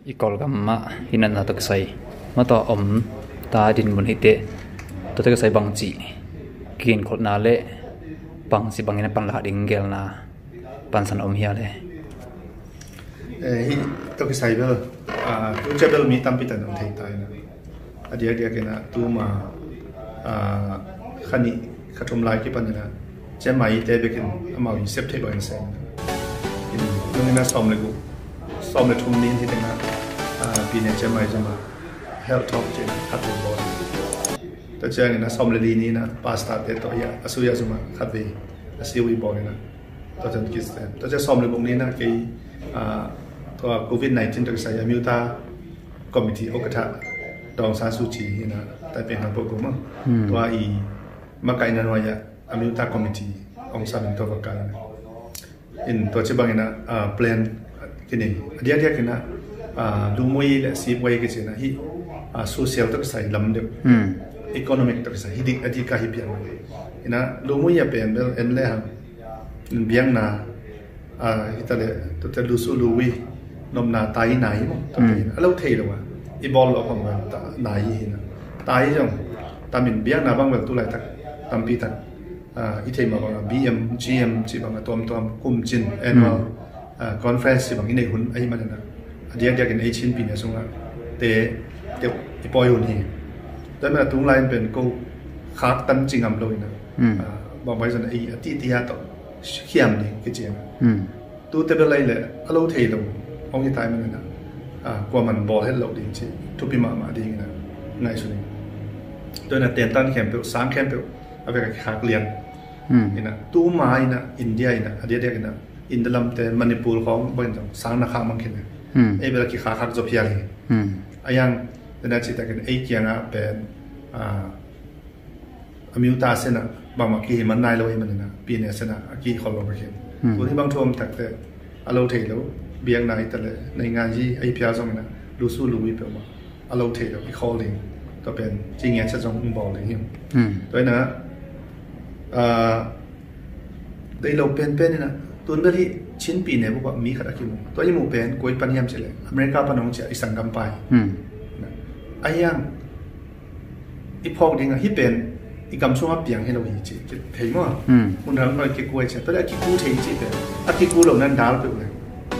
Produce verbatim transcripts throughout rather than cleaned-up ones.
ikol gamma hinan na tak sai mato om ta din mun hite to tak sai bang chi kin khot na le bang si bangina pan la ding gel na pan san om hia le eh hi to sai bel a tu chabel mi tam pitan om thei tai na adia dia kena tu ma a khani khatum lai ki pan na che mai te bekin amau in sep thei lo in sen in nungina som le gu som le thum nin thi tena a pi ne che mai jama health talk je khat lo bo to che ni na som le li ni na pasta te to ya asu ya zuma khat ve asiwi bo ni na to jan kis to che som le gu ni na ke a to covid nineteen to sai amuta committee okatha dong sa su chi na ta pe na bo ko ma to ai ma kai na no ya amuta committee ong sa bin to ka kan in to che bangina plan kini dia dia kena du moi le si wei ke chena hi social tak sai lam de economic tak sai hidik adi ka hi pian ina du moi ya pen bel em le ham biang na a hitale to te lu su lu wi nom na tai nai mo to te alo thei lo wa i bol lo khom wa ta nai hi na tai jong ta min biang na bang wel tu lai tak tam pi tak i thei ma bang b m g m chi bang tom tom kum chin annual conference bang in nei hun ai ma na dia dia kan ai chin pi na sunga te te i poi hun hi ta ma tung lai pen ko khak tan chingam lo ina ba bai san ai ati ti ya to khiam ni ke chen tu te be lai le alo thei lo ong ni tai ma na a kwa man bo het lo ding chi tu pi ma ma ding na ngai su ni to na ten tan kem pe sang kem pe a ve ka khak lian ina tu ma ina india ina adia dia kana in the lam te manipur khong bon jong sang na kha mang khin e bela ki kha khak jo phia le ayang na chi ta kan e kianga pen a amuta sena ba ma ki man nai lo e man na pi ne sena ki khol lo ba khin tu ni bang thom tak te alo thei lo biang nai ta le nei nga ji ai phia jong na lu su lu wi pe ma alo thei lo ki calling to pen chi nge cha jong bo le him to na a dei lo pen pen na tuan beli chin pi ne buat mi kata kimu. Tu aja mu pen koi paniam cile. Amerika panong cia isang gampai. Ayang ipok dengan hipen ikam sunga piang hello hiji. Hei mo. Undang noi kiku aja. Tu ada kiku hei hiji pen. Akiku lo nan dal pe ulah.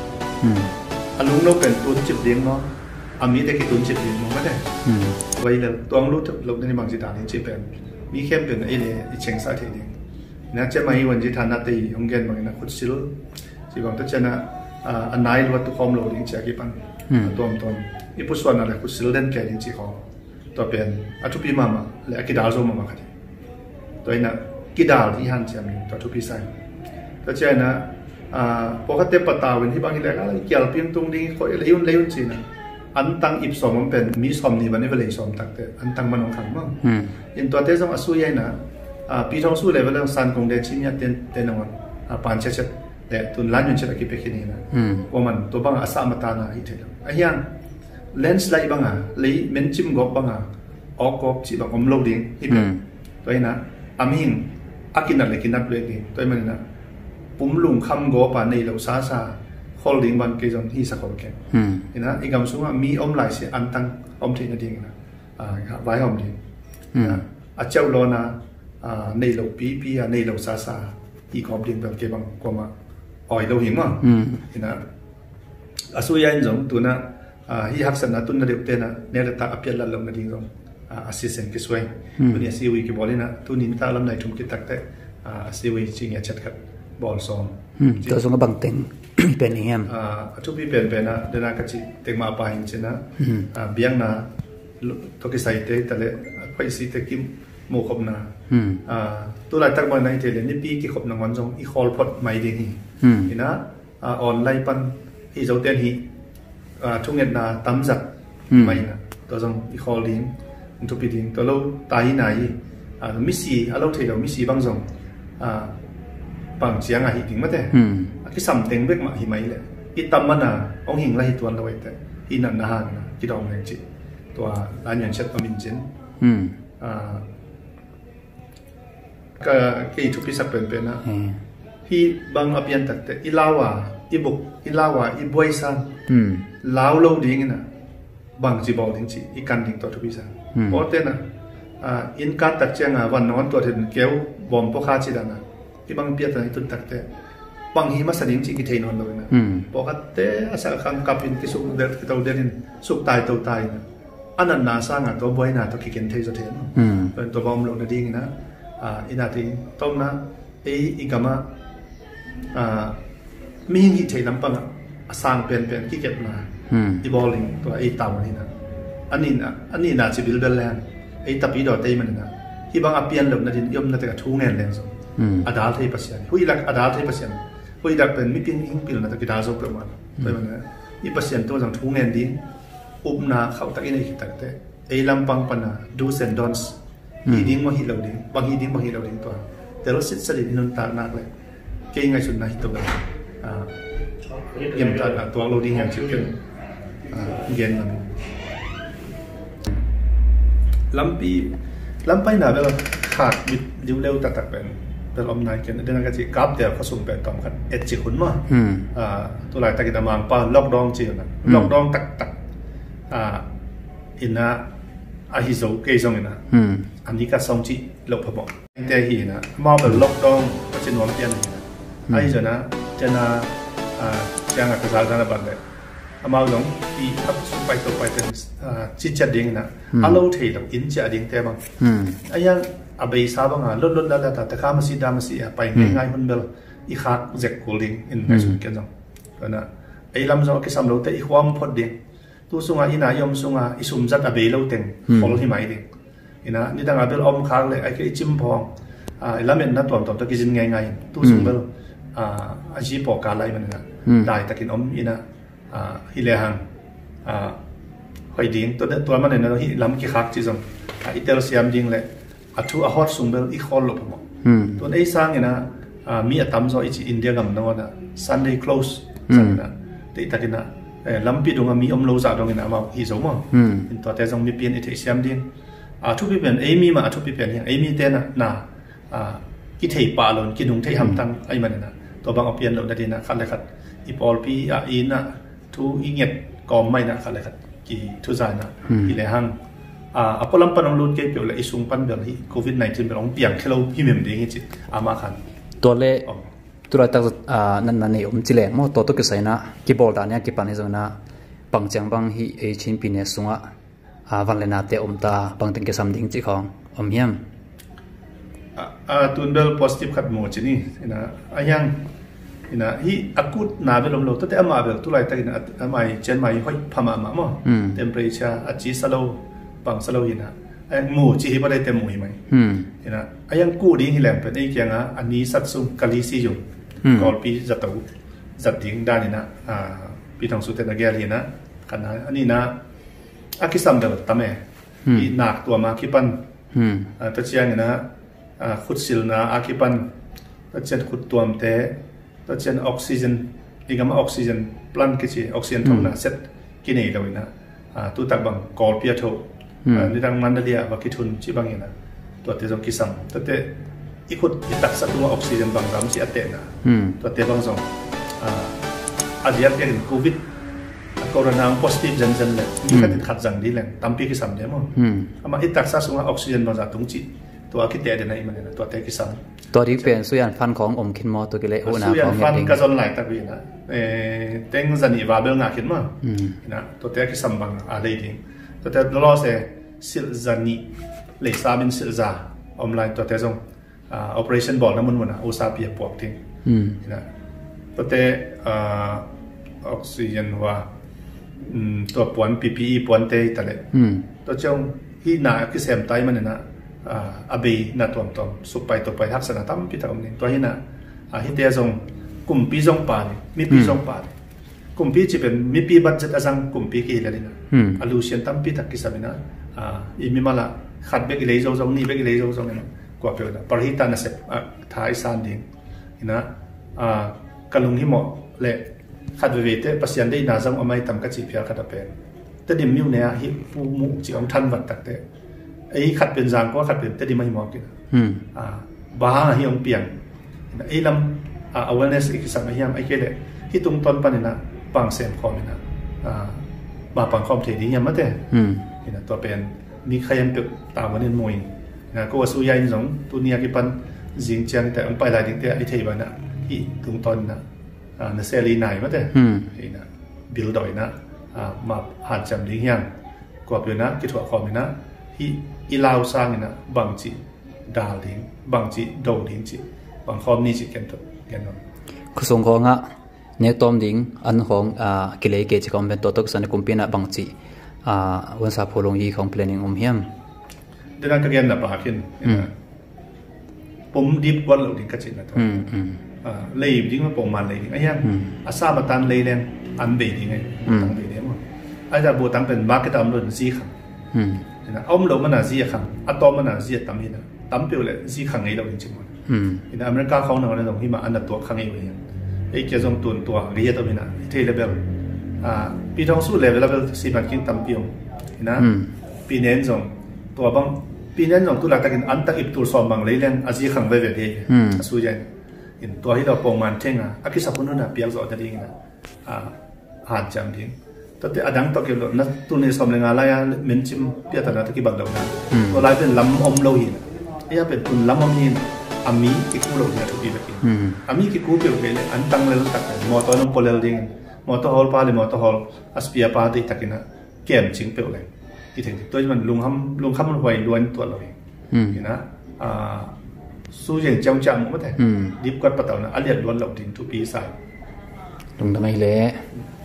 Alung lo pen tuan cip deng mo. Ami dek tuan cip deng mo mana? Wai le tuang lu lo ni bang cita ni cip pen. Mi kem pen ini iceng sa hei deng. Na che mai wan ji thana te ong gen bang na khut sil si bang ta chana anai lo tu khom lo ding cha ki pan tom tom i pu swan na la khut sil den ke ding chi khom to pen atu pi mama le ki dal zo mama khati to ina ki dal hi han cha mi to tu pi sai to che na a po ka te pata wen hi bang hi le ka ki al pim tung ding ko le yun le yun chi na an tang ip som om pen mi som ni ban ne le som tak te an tang man ong khang ma in to te jong asu yai na pi thong su level ang san kong de chim ya ten ten on pan che che de tun lan yun che ki pe khini na ko man to bang asa mata na hi the ahyang landslide bang a lei men chim gok bang a ok ok chi bang om lo ding hi pe to ina aming akina le kinat le ni to man na pum lung kham go pa nei lo sa sa holding ban ke jong hi sa ko ke ina igam su ma mi om lai se an tang om the na ding na a vai om ding a chau lo na nei lo pi pi a nei lo sa sa i kom ding bel ke bang ko ma oi lo hi ma ina asu ya injong tu na hi hak san na tun na de te na ne ta apel la lo na ding jong assistant ki swai tu ni si wi ki bolina tu ni ta lam nai thum ki tak te si wi chi nge chat khat bol som to so bang teng pen hem a tu pi pen pen na de na ka chi te ma pa hin chena biang na to ki sai te ta le phai si te kim mo khop na tu lai tak ban nai te le ni pi ki khop na ngon jong i khol phot mai ding hi ina online pan hi zo ten hi thunget na tam zat mai na to jong i khol ding tu pi ding to lo tai nai mi si alo thei lo mi si bang jong pang chiang a hi ding ma te ki sam teng bek ma hi mai le i tam mana ong hing la hi tuan lo te i nan na han ki dong le chi to la nyan chat pamin chen ka ke tu pi sa pen pen na hi bang apian tak te ilawa อีบุกอีลาวาอีบวยซันลาวโลดิ้งนะบางจีบอลดิ้งจีอีกันดิ้งตัวทุบิซันเพราะเต้นะอินการตักเชียงวันนอนตัวเห็นเกลบอมพวกข้าจีดันนะที่บางเปียตันตุนตักเตะบางหิมะสนิมจีกิเทนอนเลยนะเพราะว่าเตะอาศัยคำกับอินที่สุกเด็ดที่ตัวเดินสุกตายตัวตายนะอันนั้นน่าสร้างอ่ะตัวบอยน่ะตัวกิเกนเทจะเทนเป็นตัวบอมลงในดิ้งนะอินาทีต้มนะไอ้อีกามามีหินเทน้ำปังอ่ะสร้างเป็นเป็นกิเก็ตมาอีบอลลิงตัวไอ้เต่านี่นะอันนี้นะอันนี้น่าจะบิลเบลแลนไอ้ตะปีดอเต้มันนะที่บางอเปียนหลบนั่นยมนั่นแต่กระทู้เงินแรงสุดอาดาลที่ปัสยานหุยลักอาดาลที่ปัสยานหุยลักเป็นมิปินอิงปิลนั่นแต่กิดาโซประมาณไปมันนะอีปัสยานตัวจังทู้เงินดิ้งอุบนาเขาตะกินไอ้ตักเตะไอ้ลำปังปนาดูเซนดอนส์ฮีดิ้งมาฮีเหล่าดิ้งบางฮีดิ้งบางฮีเหล่าดิ้งตัวแต่เราสิทธิ์สลิดนุนตาหนักเลยเก่งไงสุดนะฮิตตัวเลยเยี่ยมจัดตัวเราดิ้งอย่างชิวเก่งเย็นมันลำปีลำไปหนาเวลาขาดบิดดิ้วเร็วตัดตัดเป็นเป็นอมนายเกินเดินกันจีกราฟเดียวผสมเป็นต่อกันเอ็ดจีขุนมาตัวหลายตะกิดามางป้าล็อกดองจีนะล็อกดองตักตักอินนะอาฮิโซเกยซงอินะอันนี้ก็ส่งจีลบพบแต่หีนะมาเป็นล็อกดองก็จะนวลเตียนนะไอ้เจ้านะเจ้านะยังอักษรธนบัตรเลยอามาลงอีทับสุไปตัวไปเป็นจิตจัดดิ้งนะอาโลเทียบอินจัดดิ้งเต็มไอ้ยังอาเบย์ซาบังอ่ะลดลดแล้วแต่แต่ข้ามาสีดามาสีไปง่ายๆมันเบลอีขาดเจ็กกูดิ้งอินในสุดกันจังก็นะไอ้ลำจอกที่สำรวจแต่อีความพอดิ้งตัวสุงอ่ะอีน่ายมสุงอ่ะอีสุมจัดอาเบย์เล่าเต็งขอลที่ไม่ดิ้งอีน่ะนี่ตั้งอาเบลอมค้างเลยไอ้ก็จิ้มพองอ่าแล้วมันนั่นตัวตัวตะกี้จินง่ายๆตัวสุงเบลอ่าอาชีพปอกการไล่มันนะได้ตะกินอมอีน่ะฮิเลหังหอยดิ้งตัวตัวมันเนี่ยนะฮิลำกี่ขักจีจงอิตาลีสยามดิ้งเลยอัฐูอาฮอตสุงเบลอีกคนลบมั้งตัวไอ้สร้างเนี่ยนะมีอัตมโซอิจิอินเดียกับน้องนะ Sunday close สั่งนะแต่ตะกี้นะลำปีดงมีอมโลซาดงนะมาฮิโซมั้งตัวแต่จงมีเปลี่ยนอิตาลีสยามดิ้งอัฐูปีเปลี่ยนเอมี่มาอัฐูปีเปลี่ยนยังเอมี่เต้นะนะกิเทปาลอนกินุงเทหำตังไอ้มันนะตัวบางเอาเปลี่ยนลงได้ดีนะขัดเลยขัดอีปอลปีอีนะทุอีเงียบกอมไม่นะขัดเลยขัดกี่ทุจานะอีเลหังอ่าพอลำปันองลุนเกี่ยวเลยอิสุงปันเบลที่โควิดสิบเก้าเป็นองเปียงแค่เราพิมพ์ดีงี้จิอามาขันตัวเล่ตัวตักอ่านั่นนั่นนี่อมจิเลงมั่วตัวตัวกิสัยนะกีบอลตาเนี่ยกีปันให้จังนะปังจังบังฮีเอชินปีเนี่ยสุงะอ่าวันเลนาเตอมตาปังตึงกิสัมดิ้งจิของอมเฮียมอ่าตุนเบลโพสิทีฟขัดหมดจินี่นะอายังนะฮีอากูดนาเบลลมโลตัวแต่อามาเบลตัวไรแต่กินอามาเจนมาห้อยพม่ามามั้งเทมเพอเรเจอร์อาจีสโลปังสโลยินะไอ้หมูจีฮิบอะไรเต็มหมูไหมนะไอ้ยังกูดิ้งฮิแลมเป็นไอ้เกียงอ่ะอันนี้สัตว์ซุ่มกาลิซิยุกอลปีจัตตูจัดดิ้งด้านนี้นะอ่าปีทองสุดเตนเกียรีนะกันนะอันนี้นะอากิซัมเดลตั้มเอ๋อีหนักตัวมาคิปันอ่าตัวเชียงนะอ่าขุดสิลนะอาคิปันตัวเชียงขุดตัวมเตะตัวเช่นออกซิเจนอีกมาออกซิเจนพลันกิจออกซิเจนทำนะเสร็จกินเองเลยนะตัวตักบังกอลเปียโตนี่ดังมันเดียว่าคิดทุนที่บางอย่างนะตัวเตะจงกิสังตัวเตะอีกคนอีตักสัตว์ว่าออกซิเจนบางรำที่อัตเตนะตัวเตะบางสองอาเดียเป็นโควิดโคโรนาโพสิทีฟจันจันเลยมีการติดขัดจังดีเลยตั้มปีกิสังเดียมั้งอามาอีตักสัตว์ว่าออกซิเจนบางจากตรงจีตัวคิดเตะเดนไอมันนะตัวเตะกิสังตัวที่เป็นสุยันฟันของอมคินมอตัวกิเลโอนาสุยันฟันก็จนหลายตะวีนะเออเต็งจันอีวาเบลงาคินมานะตัวเตะกิสัมบังอะไรดิ้งตัวเตะล้อเสสิลจันนีเลสาบินสิลซาอมไลน์ตัวเตะจงอ่า operation บอลน้ำมันมันนะอุตสาหปีปวกทิ้งนะตัวเตะอ่าออกซิเจนว่าตัวปวน พี พี อี ปวนเตะแต่เลยตัวจงที่หนาคือเสมไตมันนะอาเบย์นัดตัวตัวสุไปตัวไปทักษณะตั้มพิธามนี่ตัวนี้นะฮิตเตอร์จงกลุ่มปีจงป่านมีปีจงป่านกลุ่มปีจะเป็นมีปีบัตรจัดอากลุ่มปีกี่เลยนะอาลูเซียนตั้มพิทักกิสามินะอีมีมาละขัดเบกเลยจงจงนี่เบกเลยจงจงนี่กว่าเปล่าปริหิตานะเสพท้ายสันดิ่งนะกลุ่มที่เหมาะเลยขัดเวทปัสยันได้นาจังอไม่ตั้มกัจจิพิอาขัดเป็นแต่ดิมนิ้วเนี่ยฮิฟูมุจิอมทันวัดตักเตไอ้ขัดเป็นจางก็ขัดเป็นแต่ดีไม่เหมาะกันบ้าเฮียงเปียงไอ้ลำ awareness อีกสัมผัสไอ้แค่เด็กที่ตรงต้นปันนี่นะปังเสียมคอมนี่นะอ่ามาปังคอมเทดียังไม่ได้นี่นะตัวเป็นมีใครยังเกิดตามวันนี้มวยนะก็ว่าสู้ยัยนี่สองตัวนี้กี่ปันจิงเจียนแต่อันไปหลายดิ้งแต่ไอเทบ้านนะที่ตรงต้นนะอ่าในเซรีไหนไม่ได้นี่นะบิลดอยนะอ่ามาหันจำดิ้งยังกว่าเป็นนะกิจวัตรคอมนี่นะที่อีลาวสร้างนี่นะบางจีดาวดิ้งบางจีโดดิ้งจีบางคอมนี่จีกันตัวกันนั่นคือส่งของอ่ะเนื้อต้มดิ้งอันของอ่ากิเลสเกจิคอมเป็นตัวตกสันกุมพีนะบางจีอ่าวันสับพลงยีของ planning อมเฮียมเดี๋ยวนั้นก็เรียนหนักปากขึ้นผมดิบวันเราดิ้งกระจินนะท่านอ่าเลยดิ้งมาปงมันเลยดิ้งไอ้ยังอาซาบัตันเลยเนี่ยอันเบดิ้งไงตั้งเบดิ้งมั้งไอ้จะบูตั้งเป็นมาร์เก็ตอัมรุ่นซีขังนะเอาเรามันน่าซีขังอะตอมมันน่าซีตั้มนี่นะตั้มเปล่าเลยซีขังไงเราจริงๆมั้งในอเมริกาเขาเนี่ยตรงที่มาอันดับตัวขังไงอยู่เนี่ยไอ้เจ้าจงตุนตัวเรียตัวนี้นะที่เลเวลอ่าปีทองสู้เลเวลเลเวลสี่พันกินตั้มเปียวนะปีเน้นจงตัวบางปีเน้นจงตัวหลักตะกินอันตะอิบตัวสอมบางเลยเนี่ยอาซีขังไปแบบนี้สู้ยันเห็นตัวที่เราปองมันเท่งอ่ะอากิสับคนนั้นนะเปียกสอดจะดีนะอ่าหาดจำทิ้งแต่ที่อดังตะกี้เรานัดตัวนี้สอมเลยงานอะไรอ่ะเหม็นชิมเปียกแต่ละตะกี้บังเรานะตัวลายเป็นลำอมโลหินไอ้ยาเป็นตุนลำอมหินอามีกิคูเราเนี่ยทุกทีแบบนี้อามีกิคูเปลี่ยนไปเลยอันตั้งเลยตักมอเตอร์น้องโพลเลอร์ดิ้งมอเตอร์ฮอลพาเลยมอเตอร์ฮอลอัสเปียพาติตักนะเกมชิงเปลี่ยนเลยที่ถึงตัวมันลุงคำลุงคำมันไวล้วนตัวเราเองนะสู้อย่างจังจังไม่ได้ดิบกัดปะเต่านะอันเลียดล้วนเราดิ้งทุกปีใส่ลุงทำไมเละ